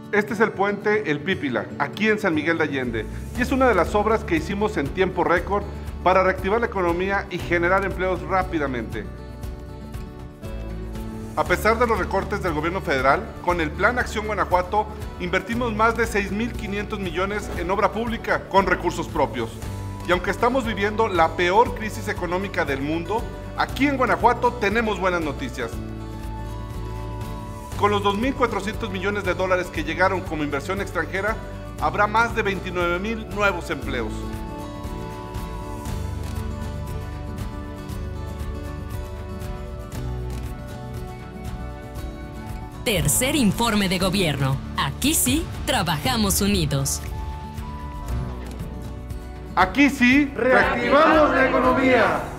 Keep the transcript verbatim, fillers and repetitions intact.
Este es el puente El Pípila, aquí en San Miguel de Allende, y es una de las obras que hicimos en tiempo récord para reactivar la economía y generar empleos rápidamente. A pesar de los recortes del gobierno federal, con el Plan Acción Guanajuato invertimos más de seis mil quinientos millones en obra pública con recursos propios. Y aunque estamos viviendo la peor crisis económica del mundo, aquí en Guanajuato tenemos buenas noticias. Con los dos mil cuatrocientos millones de dólares que llegaron como inversión extranjera, habrá más de veintinueve mil nuevos empleos. Tercer informe de gobierno. Aquí sí, trabajamos unidos. Aquí sí, reactivamos la economía.